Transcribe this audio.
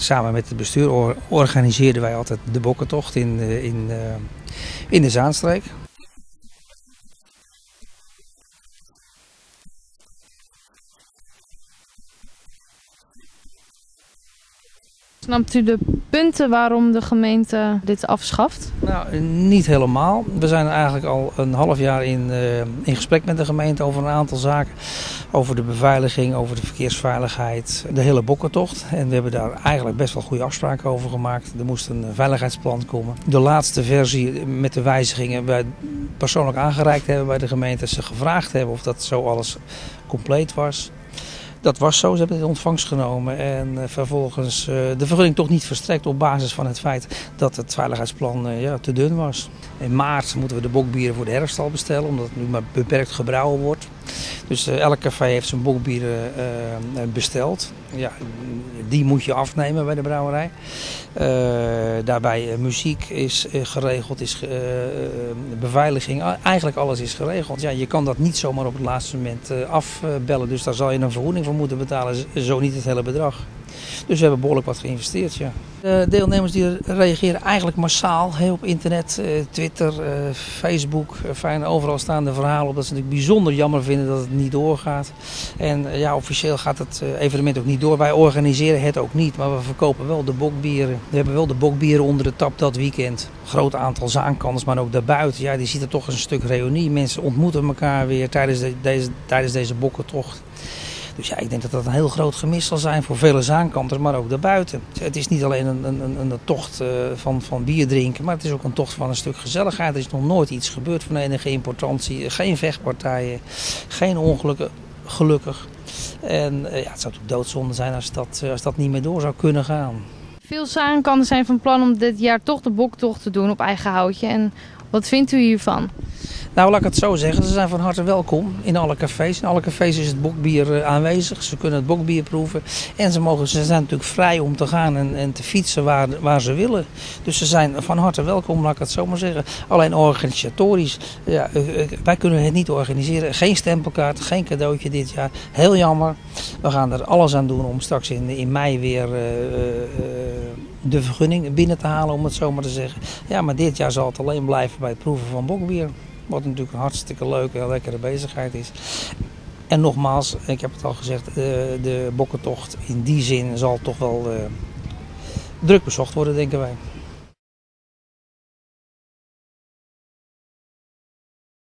Samen met het bestuur organiseerden wij altijd de bokkentocht in de Zaanstreek. Snapt u de punten waarom de gemeente dit afschaft? Nou, niet helemaal. We zijn eigenlijk al een half jaar in gesprek met de gemeente over een aantal zaken. Over de beveiliging, over de verkeersveiligheid, de hele bokkentocht. En we hebben daar eigenlijk best wel goede afspraken over gemaakt. Er moest een veiligheidsplan komen. De laatste versie met de wijzigingen wij persoonlijk aangereikt hebben bij de gemeente. Ze gevraagd hebben of dat zo alles compleet was. Dat was zo, ze hebben het in ontvangst genomen en vervolgens de vergunning toch niet verstrekt op basis van het feit dat het veiligheidsplan te dun was. In maart moeten we de bokbieren voor de herfstal bestellen, omdat het nu maar beperkt gebrouwen wordt. Dus elk café heeft zijn bokbieren besteld. Ja, die moet je afnemen bij de brouwerij. Daarbij muziek is geregeld, beveiliging, eigenlijk alles is geregeld. Ja, je kan dat niet zomaar op het laatste moment afbellen, dus daar zal je een vergoeding voor moeten betalen, zo niet het hele bedrag. Dus we hebben behoorlijk wat geïnvesteerd, ja. De deelnemers die reageren eigenlijk massaal op internet, Twitter, Facebook. Overal staan de verhalen op dat ze het bijzonder jammer vinden dat het niet doorgaat. En ja, officieel gaat het evenement ook niet door. Wij organiseren het ook niet, maar we verkopen wel de bokbieren. We hebben wel de bokbieren onder de tap dat weekend. Een groot aantal zaankanters, maar ook daarbuiten. Ja, die ziet er toch een stuk reunie. Mensen ontmoeten elkaar weer tijdens deze bokkentocht. Dus ja, ik denk dat dat een heel groot gemis zal zijn voor vele zaankanters, maar ook daarbuiten. Het is niet alleen een tocht van bier drinken, maar het is ook een tocht van een stuk gezelligheid. Er is nog nooit iets gebeurd van enige importantie. Geen vechtpartijen, geen ongelukken, gelukkig. En ja, het zou toch doodzonde zijn als dat niet meer door zou kunnen gaan. Veel zaankanters zijn van plan om dit jaar toch de boktocht te doen op eigen houtje. En wat vindt u hiervan? Nou, laat ik het zo zeggen. Ze zijn van harte welkom in alle cafés. In alle cafés is het bokbier aanwezig. Ze kunnen het bokbier proeven. En ze zijn natuurlijk vrij om te gaan en te fietsen waar ze willen. Dus ze zijn van harte welkom, laat ik het zo maar zeggen. Alleen organisatorisch. Ja, wij kunnen het niet organiseren. Geen stempelkaart, geen cadeautje dit jaar. Heel jammer. We gaan er alles aan doen om straks in mei weer de vergunning binnen te halen, om het zo maar te zeggen. Ja, maar dit jaar zal het alleen blijven bij het proeven van bokbier. Wat natuurlijk een hartstikke leuke en lekkere bezigheid is. En nogmaals, ik heb het al gezegd, de bokkentocht in die zin zal toch wel druk bezocht worden, denken wij.